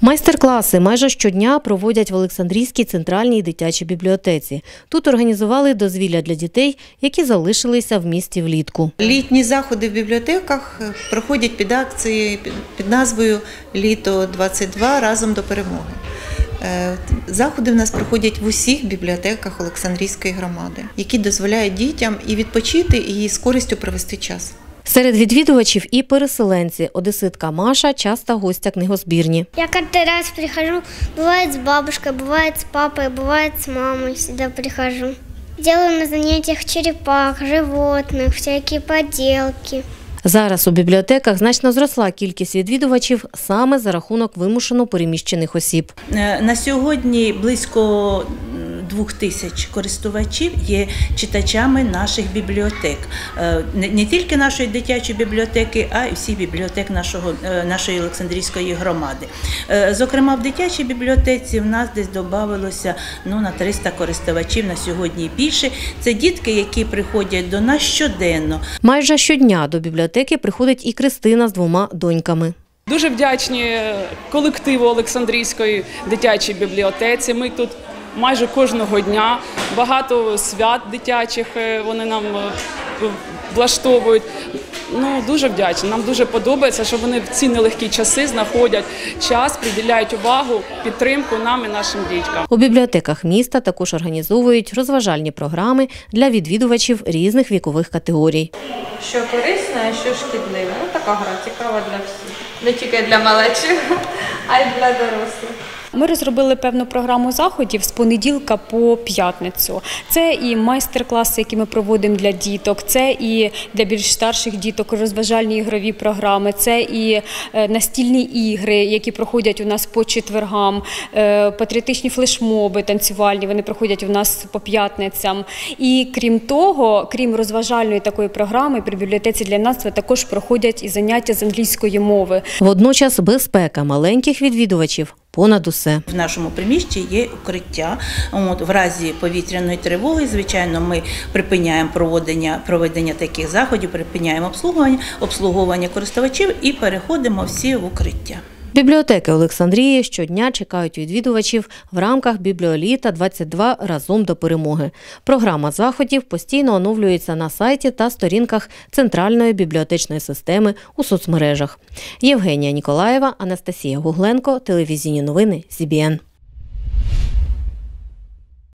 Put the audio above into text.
Майстер-класи майже щодня проводять в Олександрійській центральній дитячій бібліотеці. Тут організували дозвілля для дітей, які залишилися в місті влітку. Літні заходи в бібліотеках проходять під акцією, під назвою «Літо-22. Разом до перемоги». Заходи в нас проходять в усіх бібліотеках Олександрійської громади, які дозволяють дітям і відпочити, і з користю провести час. Серед відвідувачів і переселенці. Одеситка Маша – часта гостя книгозбірні. Я каждый раз прихожу, бывает с бабушкой, бывает с папой, бывает с мамой, всегда прихожу. Делаю на занятиях черепах, животных, всякие поделки. Зараз у бібліотеках значно зросла кількість відвідувачів саме за рахунок вимушено переміщених осіб. На сьогодні близько 2000 користувачів є читачами наших бібліотек. Не тільки нашої дитячої бібліотеки, а й всіх бібліотек нашої Олександрійської громади. Зокрема, в дитячій бібліотеці в нас десь додавалося на 300 користувачів, на сьогодні більше. Це дітки, які приходять до нас щоденно. Майже щодня до бібліотеки приходить і Кристина з 2 доньками. Дуже вдячні колективу Олександрійської дитячої бібліотеці. Ми тут майже кожного дня, багато свят дитячих вони нам влаштовують. Дуже вдячні. Нам дуже подобається, що вони в ці нелегкі часи знаходять час, приділяють увагу, підтримку нам і нашим діткам. У бібліотеках міста також організовують розважальні програми для відвідувачів різних вікових категорій. Що корисне, а що шкідливе. Така гра цікава для всіх. Не тільки для малечі, а й для дорослих. Ми розробили певну програму заходів з понеділка по п'ятницю. Це і майстер-класи, які ми проводимо для діток, це і для більш старших діток розважальні ігрові програми, це і настільні ігри, які проходять у нас по четвергам, патріотичні флешмоби танцювальні, вони проходять у нас по п'ятницям. І крім того, крім розважальної такої програми, при бібліотеці для юнацтва також проходять і заняття з англійської мови. Водночас безпека маленьких відвідувачів понад усе. В нашому приміщенні є укриття. В разі повітряної тривоги, звичайно, ми припиняємо проведення таких заходів, припиняємо обслуговування користувачів і переходимо всі в укриття. Бібліотеки Олександрії щодня чекають відвідувачів в рамках «Бібліоліта-22. Разом до перемоги». Програма заходів постійно оновлюється на сайті та сторінках Центральної бібліотечної системи у соцмережах. Євгенія Ніколаєва, Анастасія Гугленко, телевізійні новини СІБІН.